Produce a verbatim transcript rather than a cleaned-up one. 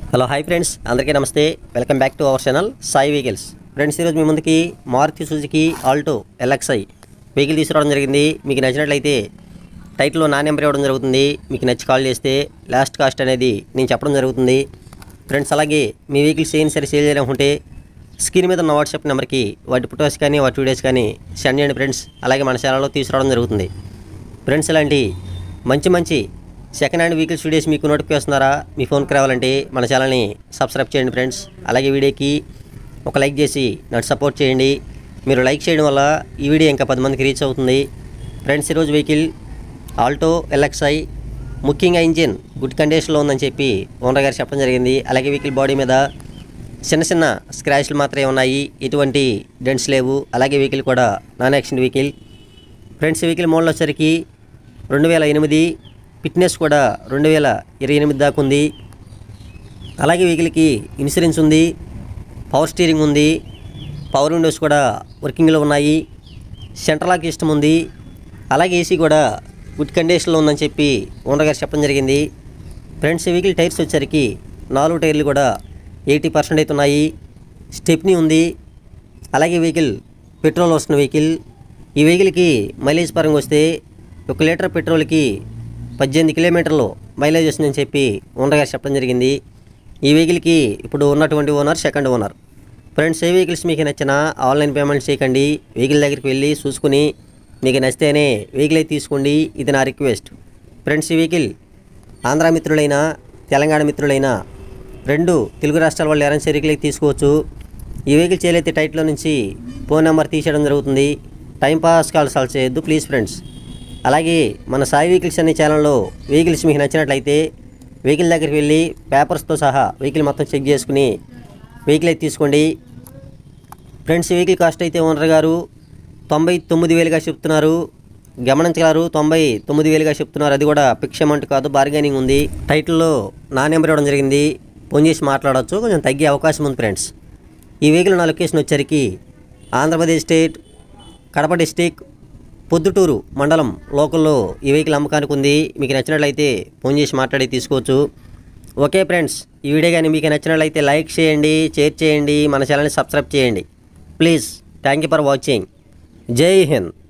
Hello hi friends, అందరికీ నమస్తే. Welcome back to our channel Sai vehicles. Friends, ఈరోజు మీ ముందుకి Maruti Suzuki Alto LXI vehicle తీసుకురావడం జరిగింది. మీకు నచ్చినట్లయితే టైటిల్లో నా నెంబర్ ఇవ్వడం జరుగుతుంది. మీకు నచ్చి కాల్ చేస్తే లాస్ట్ కాస్ట్ అనేది నేను చెప్పడం జరుగుతుంది. ఫ్రెండ్స్, అలాగే మీ వెహికల్స్ ఏం సరే సేల్ చేయాలనుకుంటే స్క్రీన్ మీద ఉన్న వాట్సాప్ నెంబర్కి వాటి ఫొటోస్ కానీ వాటి వీడియోస్ కానీ సెండ్ చేయండి ఫ్రెండ్స్. అలాగే మన ఛానల్లో తీసుకురావడం జరుగుతుంది. ఫ్రెండ్స్, ఇలాంటి మంచి మంచి సెకండ్ హ్యాండ్ వెహికల్స్ వీడియోస్ మీకు నోటిఫికేషన్ ద్వారా మీ ఫోన్కి రావాలంటే మన ఛానల్ని సబ్స్క్రైబ్ చేయండి ఫ్రెండ్స్. అలాగే వీడియోకి ఒక లైక్ చేసి నన్ను సపోర్ట్ చేయండి. మీరు లైక్ చేయడం వల్ల ఈ వీడియో ఇంకా పది మందికి రీచ్ అవుతుంది. ఫ్రెండ్స్, ఈరోజు వెహికల్ ఆల్టో ఎల్ఎక్స్ఐ, ముఖ్యంగా ఇంజిన్ గుడ్ కండిషన్లో ఉందని చెప్పి ఓనర్ గారు చెప్పడం జరిగింది. అలాగే వెహికల్ బాడీ మీద చిన్న చిన్న స్క్రాచ్లు మాత్రమే ఉన్నాయి, ఎటువంటి డెంట్స్ లేవు. అలాగే వెహికల్ కూడా non accident vehicle. Friends, vehicle model వచ్చరికి రెండు వేల ఎనిమిది, ఫిట్నెస్ కూడా రెండు వేల ఇరవై ఎనిమిది దాకా ఉంది. అలాగే వెహికల్కి ఇన్సూరెన్స్ ఉంది, పవర్ స్టీరింగ్ ఉంది, పవర్ విండోస్ కూడా వర్కింగ్లో ఉన్నాయి, సెంట్రల్ లాక్ సిస్టమ్ ఉంది. అలాగే ఏసీ కూడా గుడ్ కండిషన్లో ఉందని చెప్పి ఓనర్ గారు చెప్పడం జరిగింది. ఫ్రెండ్స్, వెహికల్ టైర్స్ వచ్చరికి నాలుగు టైర్లు కూడా ఎయిటీ పర్సెంట్ అయితే ఉన్నాయి. స్టెప్నీ ఉంది. అలాగే వెహికల్ పెట్రోల్ వస్తున్న వెహికల్. ఈ వెహికల్కి మైలేజ్ పరంగా వస్తే ఒక లీటర్ పెట్రోల్కి పద్దెనిమిది కిలోమీటర్లు మైలేజ్ వస్తుందని చెప్పి ఓనర్ గారు చెప్పడం జరిగింది. ఈ వెహికల్కి ఇప్పుడు ఉన్నటువంటి ఓనర్ సెకండ్ ఓనర్. ఫ్రెండ్స్, ఏ వెహికల్స్ మీకు నచ్చినా ఆన్లైన్ పేమెంట్ చేయకండి. వెహికల్ దగ్గరికి వెళ్ళి చూసుకుని మీకు నచ్చితేనే వెహికల్ అయితే తీసుకోండి. ఇది నా రిక్వెస్ట్. ఫ్రెండ్స్, ఈ వెహికల్ ఆంధ్ర మిత్రులైనా తెలంగాణ మిత్రులైనా రెండు తెలుగు రాష్ట్రాల వాళ్ళు ఎవరైనా వెహికల్ అయితే తీసుకోవచ్చు. ఈ వెహికల్ చేయలేతే టైట్లో నుంచి ఫోన్ నెంబర్ తీసేయడం జరుగుతుంది. టైంపాస్ కాల్స్ కాల్ చేయొద్దు ప్లీజ్ ఫ్రెండ్స్. అలాగే మన సాయి వెహికల్స్ అనే ఛానల్లో వెహికల్స్ మీకు నచ్చినట్లయితే వెహికల్ దగ్గరికి వెళ్ళి పేపర్స్తో సహా వెహికల్ మొత్తం చెక్ చేసుకుని వెహికల్ అయితే తీసుకోండి. ఫ్రెండ్స్, వెహికల్ కాస్ట్ అయితే ఓనర్ గారు తొంభై తొమ్మిది వేలుగా చెప్తున్నారు. గమనించగలరు, తొంభై తొమ్మిది వేలుగా చెప్తున్నారు. అది కూడా ఫిక్స్ అమౌంట్ కాదు, బార్గెనింగ్ ఉంది. టైటిల్లో నా నెంబర్ ఇవ్వడం జరిగింది. ఫోన్ చేసి మాట్లాడవచ్చు, కొంచెం తగ్గే అవకాశం ఉంది. ఫ్రెండ్స్, ఈ వెహికల్ నా లొకేషన్ వచ్చరికి ఆంధ్రప్రదేశ్ స్టేట్, కడప డిస్టిక్, పొద్దుటూరు మండలం లోకల్లో ఈ వెహికల్ అమ్మకానికి ఉంది. మీకు నచ్చినట్లయితే ఫోన్ చేసి మాట్లాడి తీసుకోవచ్చు. ఓకే ఫ్రెండ్స్, ఈ వీడియో కానీ మీకు నచ్చినట్లయితే లైక్ చేయండి, షేర్ చేయండి, మన ఛానల్ని సబ్స్క్రైబ్ చేయండి please. Thank you for watching. జై హింద్.